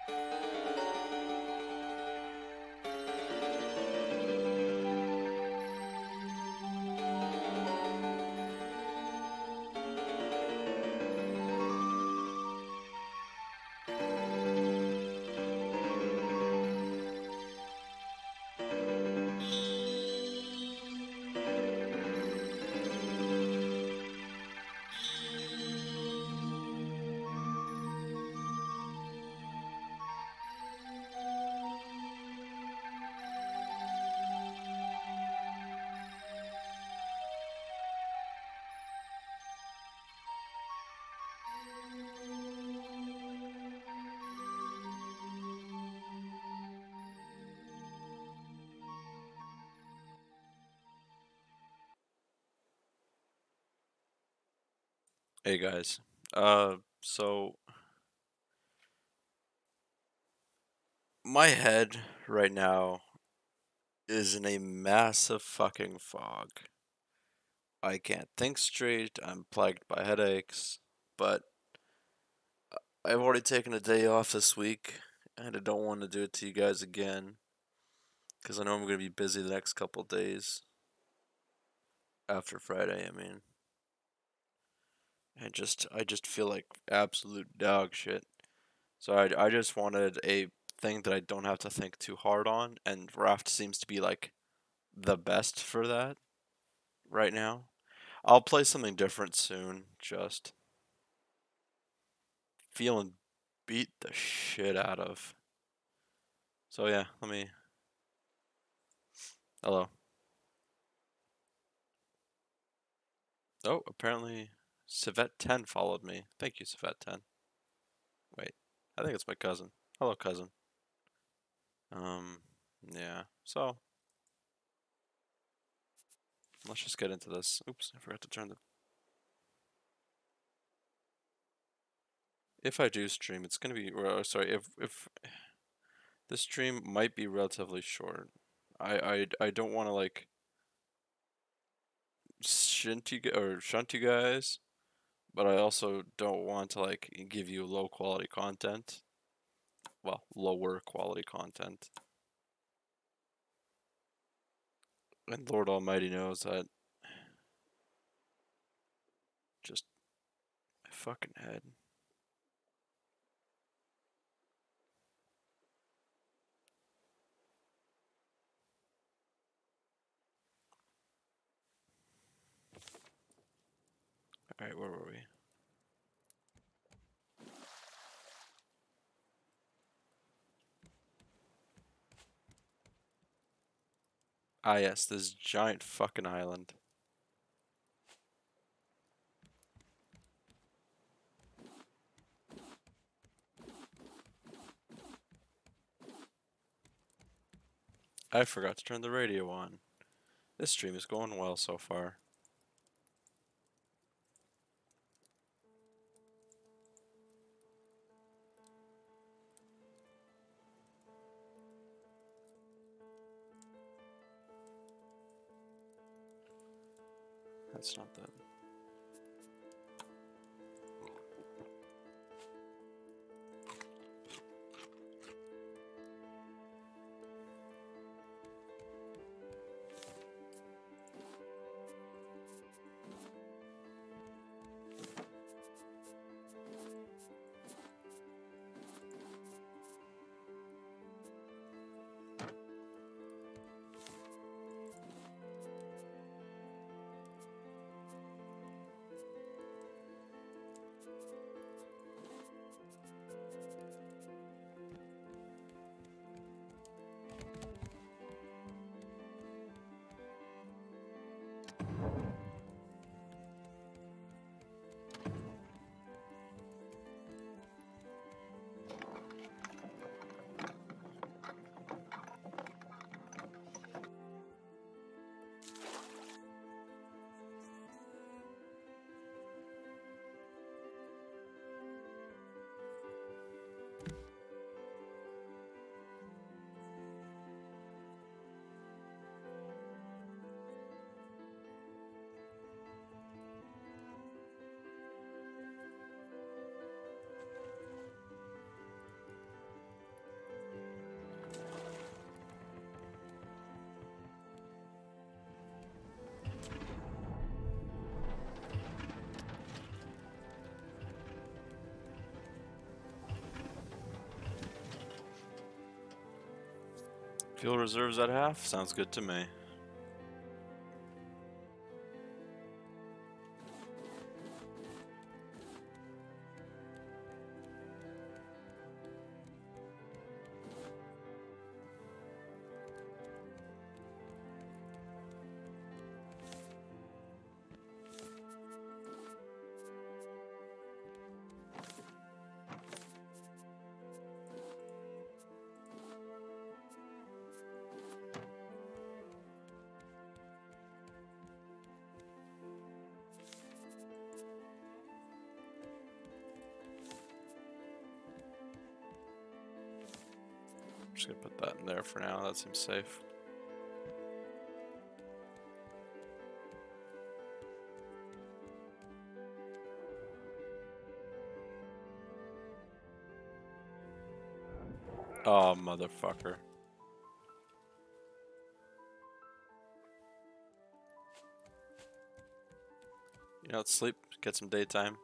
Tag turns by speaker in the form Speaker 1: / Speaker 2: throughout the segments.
Speaker 1: Hey guys. So my head right now is in a massive fucking fog. I can't think straight. I'm plagued by headaches, but I've already taken a day off this week, and I don't want to do it to you guys again because I know I'm going to be busy the next couple days after Friday. I mean, I just feel like absolute dog shit. So I just wanted a thing that I don't have to think too hard on, and Raft seems to be like the best for that right now. I'll play something different soon, just feeling beat the shit out of. So yeah, let me hello. Oh, apparently Civet10 followed me. Thank you, Civet10. Wait, I think it's my cousin. Hello, cousin. Um, yeah. So let's just get into this. Oops, I forgot to turn the. If I do stream, it's gonna be. Or, sorry, if this stream might be relatively short. I don't want to like shunt you guys, but I also don't want to like give you low quality content. Well, lower quality content. And Lord Almighty knows that just my fucking head. Alright, where were we? Ah yes, this giant fucking island. I forgot to turn the radio on. This stream is going well so far. That's not that. Fuel reserves at half? Sounds good to me. Just gonna put that in there for now, that seems safe. Oh, motherfucker. You know, sleep, get some daytime.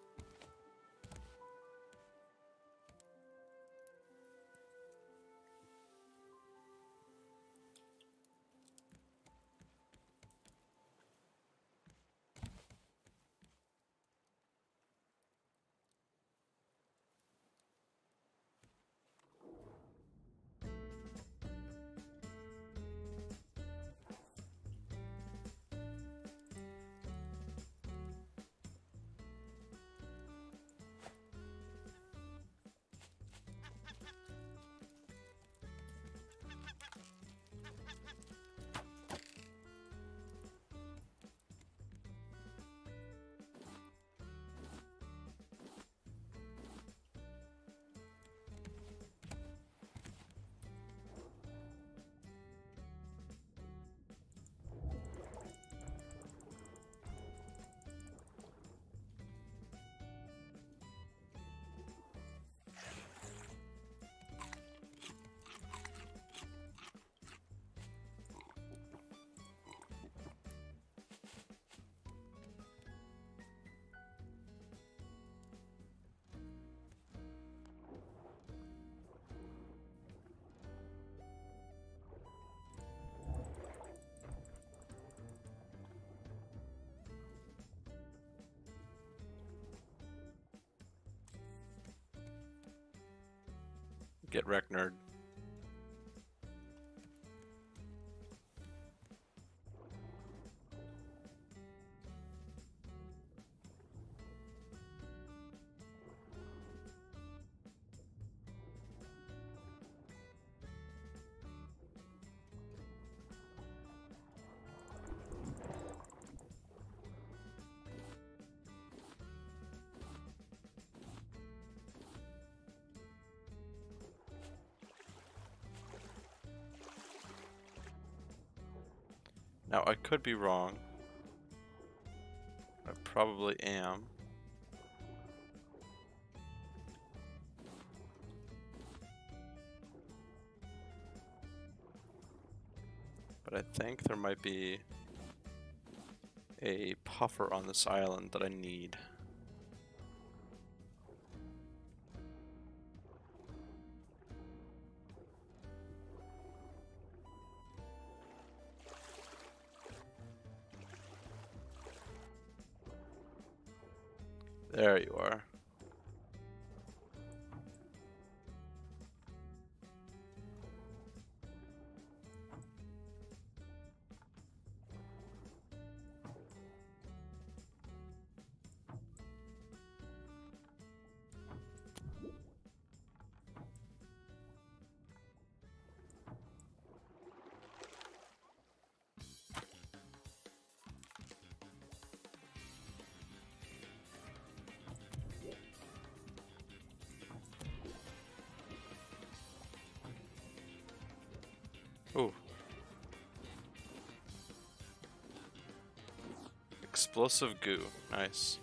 Speaker 1: Get wrecked, nerd. Now, I could be wrong. I probably am. But I think there might be a puffer on this island that I need. There you are. Ooh. Explosive goo. Nice.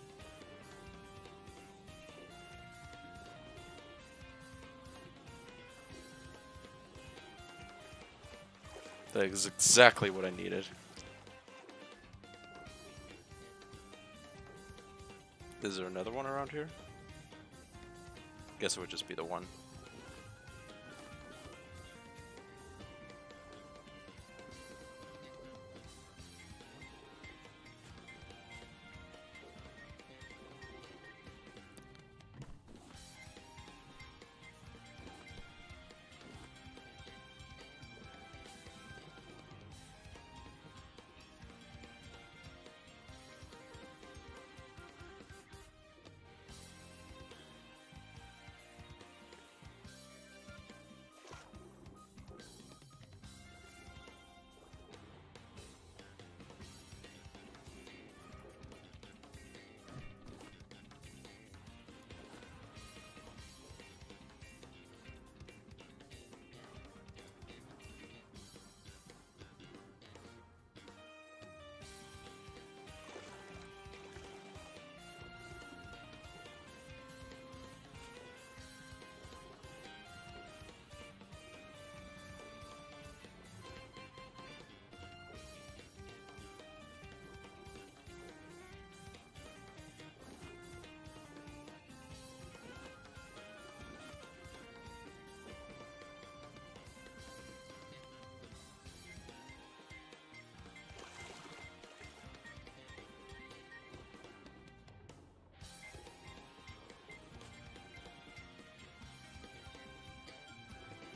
Speaker 1: That is exactly what I needed. Is there another one around here? Guess it would just be the one.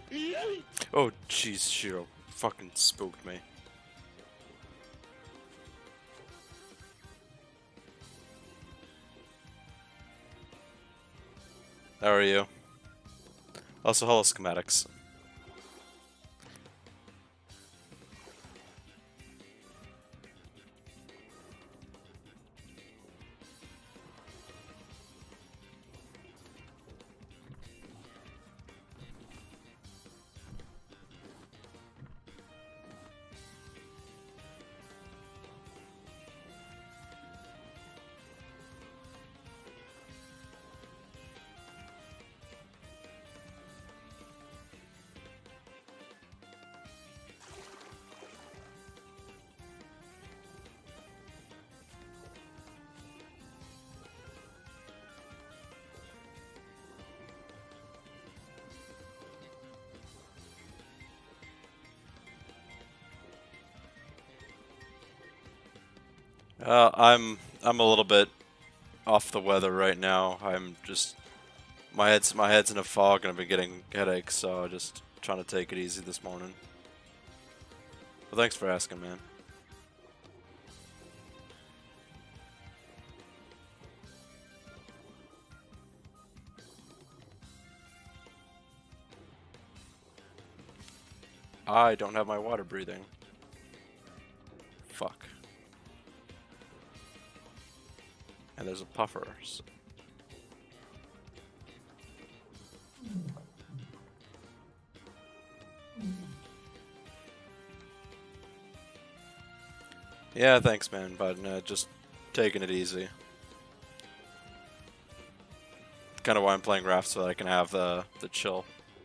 Speaker 1: Oh, jeez, Shiro. Fucking spooked me. How are you? Also, hello, schematics. I'm a little bit off the weather right now. I'm just my head's in a fog and I've been getting headaches, so I'm just trying to take it easy this morning. Well, thanks for asking, man. I don't have my water breathing. Fuck. And there's a puffer. Yeah, thanks, man, but just taking it easy. Kind of why I'm playing Raft, so that I can have the chill.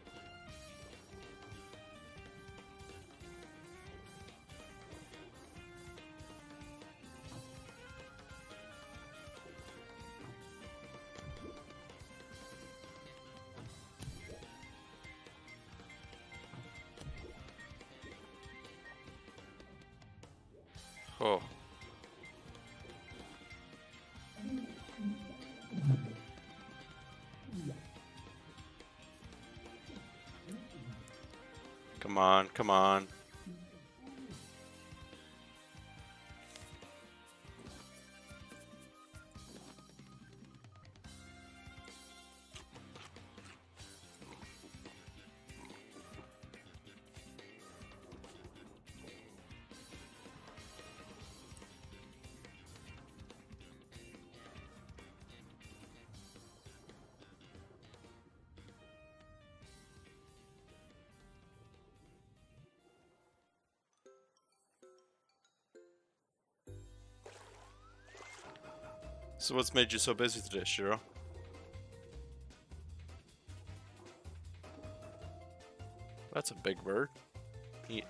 Speaker 1: Oh. Come on, come on. So what's made you so busy today, Shiro? That's a big bird. He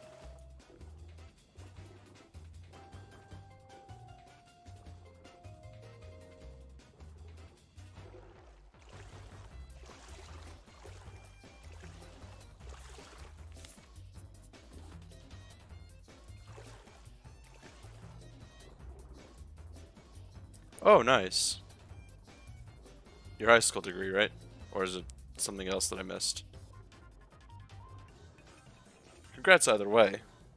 Speaker 1: Oh, nice. Your high school degree, right? Or is it something else that I missed? Congrats either way.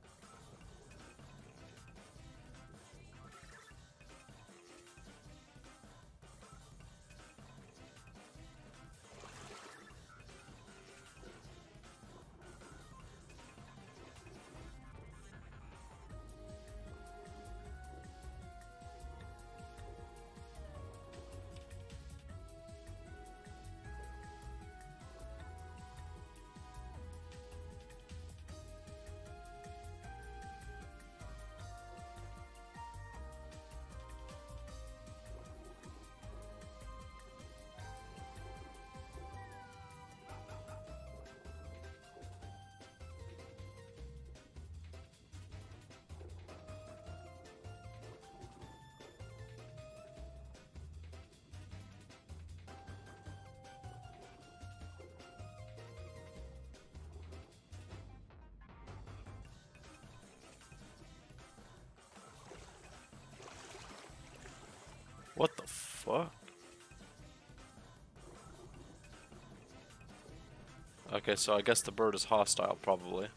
Speaker 1: What the fuck? Okay, so I guess the bird is hostile, probably.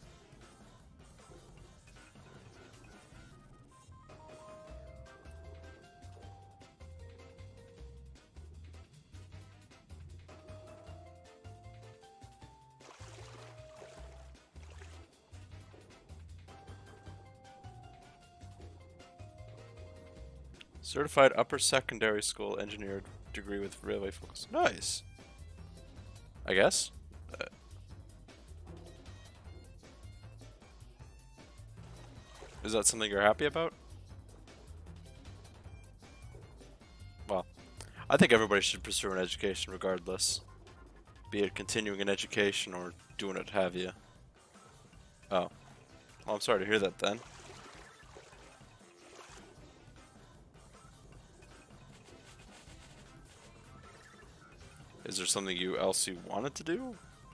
Speaker 1: Certified upper secondary school engineer degree with railway focus. Nice. I guess. Uh, is that something you're happy about? Well, I think everybody should pursue an education regardless. Be it continuing an education or doing it have you. Oh. Well, I'm sorry to hear that then. Is there something else you wanted to do?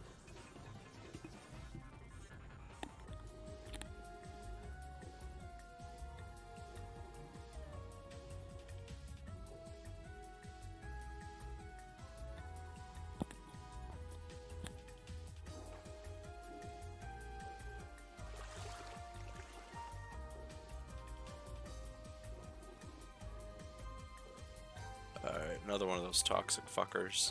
Speaker 1: Alright, another one of those toxic fuckers.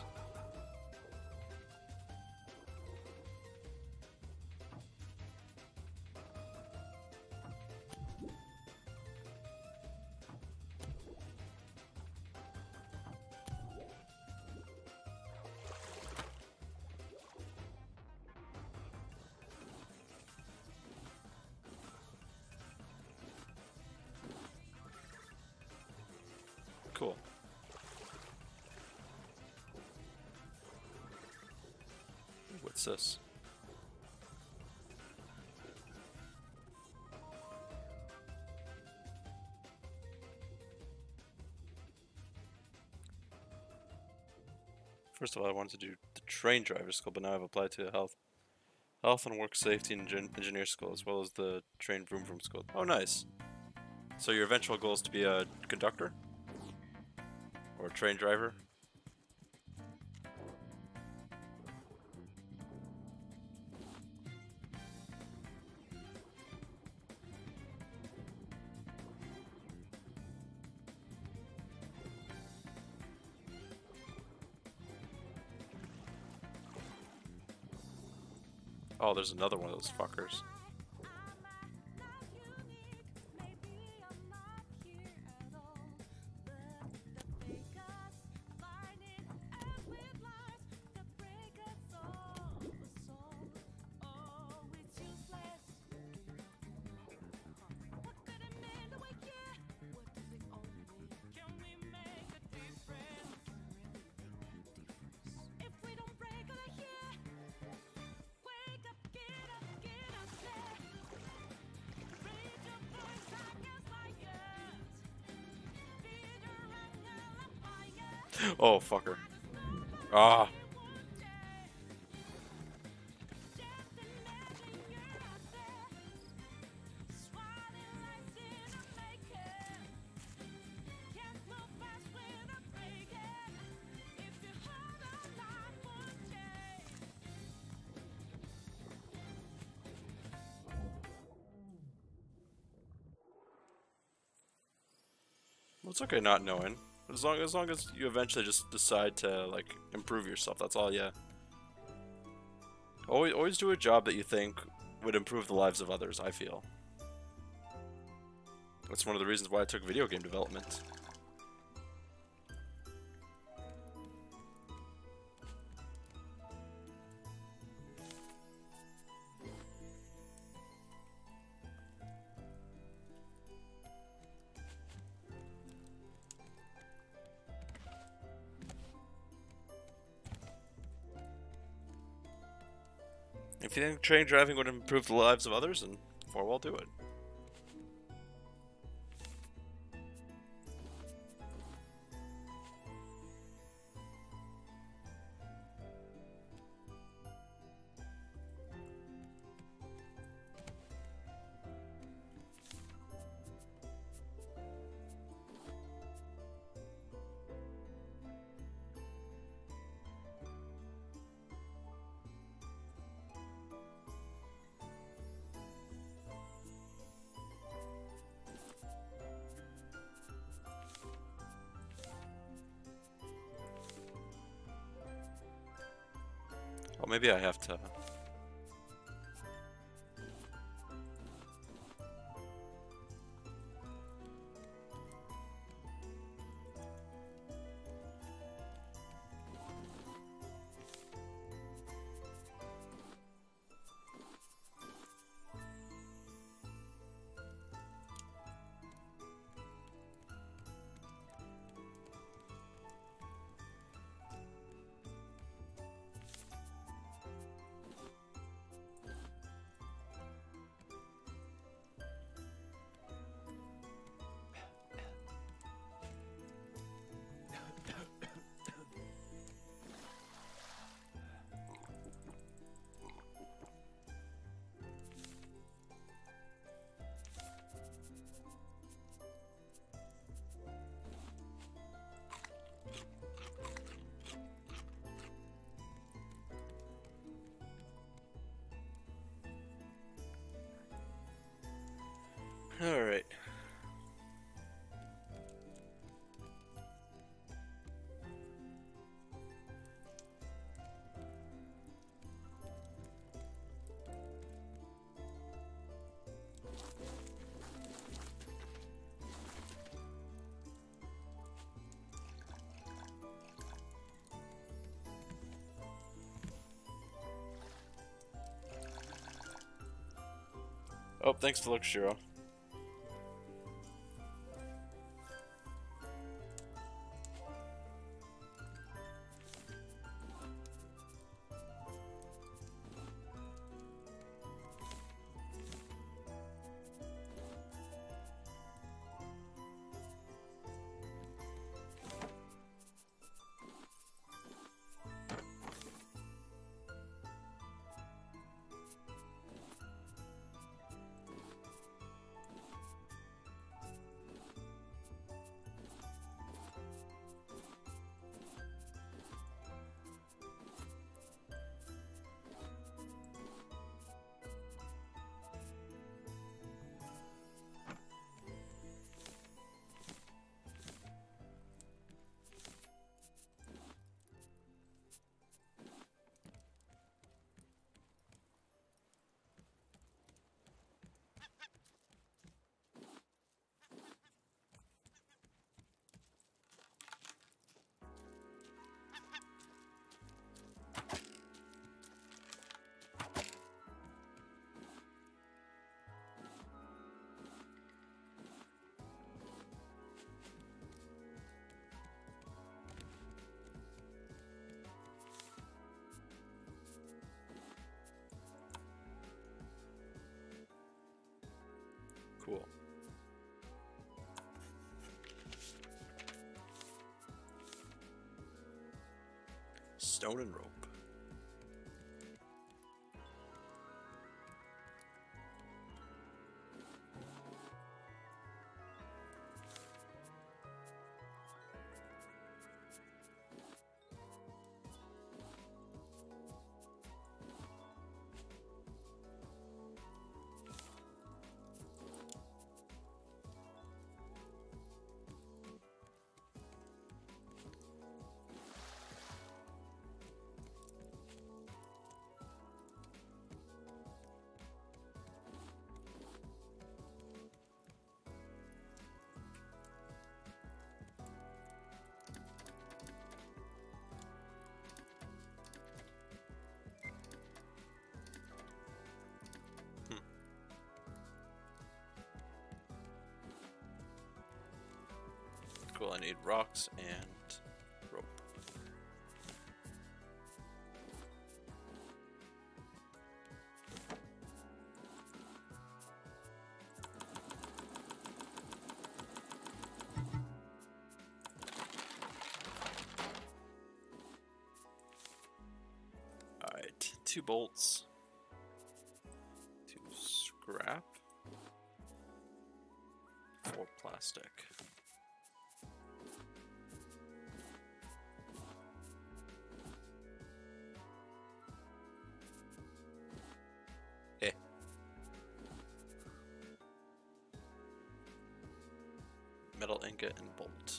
Speaker 1: Cool. What's this? First of all, I wanted to do the train driver school, but now I've applied to health and work safety and engineer school, as well as the train vroom vroom school. Oh, nice. So your eventual goal is to be a conductor? Or a train driver? Oh, there's another one of those fuckers. Oh, fucker. Ah. Well, it's okay not knowing. As long as you eventually just decide to like improve yourself, that's all. Yeah. Always do a job that you think would improve the lives of others. I feel that's one of the reasons why I took video game development. If you think train driving would improve the lives of others, then I'll do it. Well, maybe I have to. All right. Oh, thanks to Luxuro. Cool. Stone and rope. Cool, I need rocks and rope. Alright, 2 bolts, 2 scrap, 4 plastic. Metal ingot and bolt.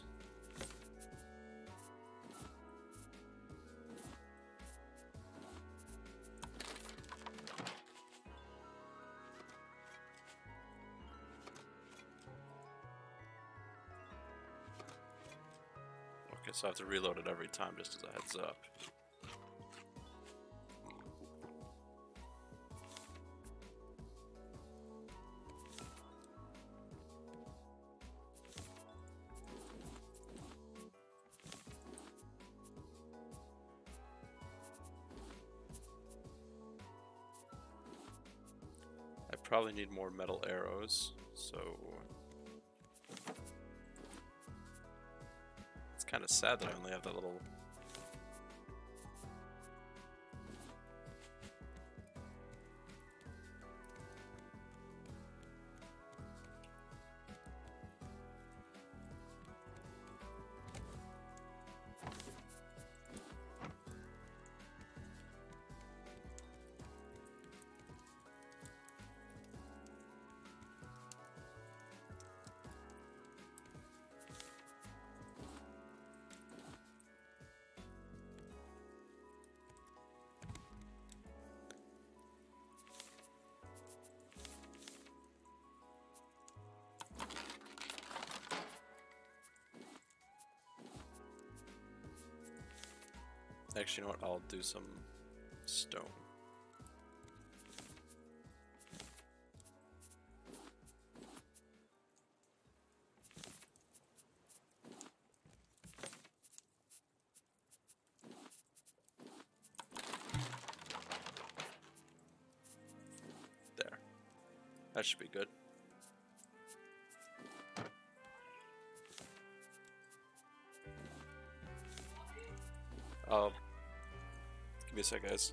Speaker 1: Okay, so I have to reload it every time just as a heads up. I probably need more metal arrows, so it's kind of sad that I only have that little. Actually, you know what? I'll do some stone. There. That should be good. Give me a sec, guys.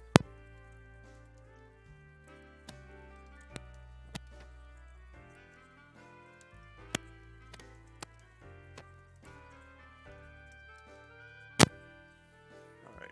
Speaker 1: Alright.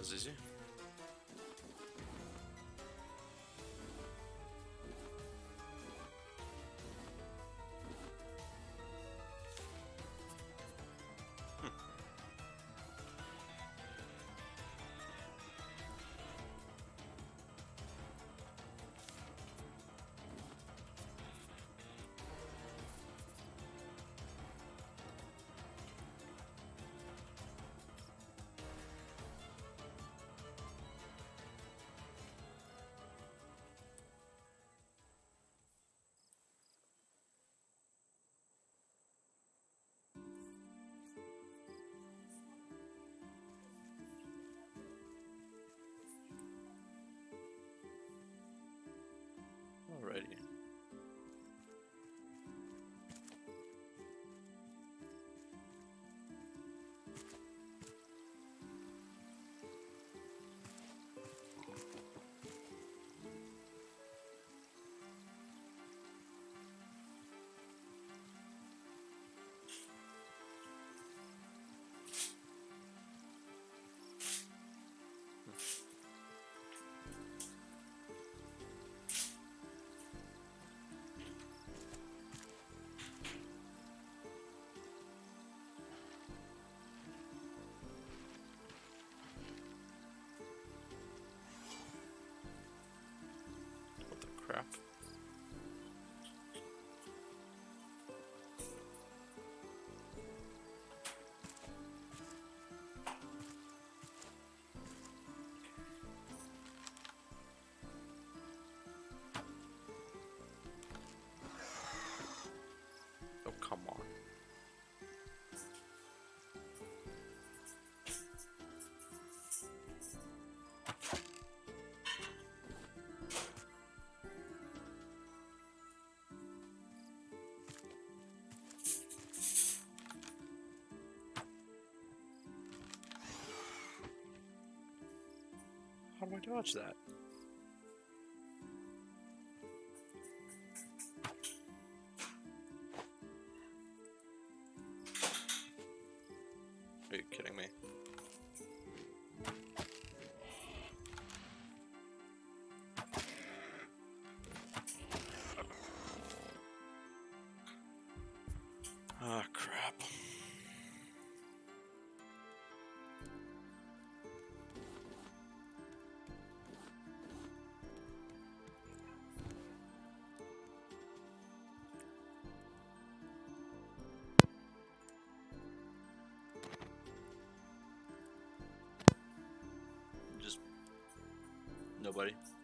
Speaker 1: was easy. Alrighty. What the crap? Oh, come on. How do I dodge that? Are you kidding me? Ah, crap. Just nobody.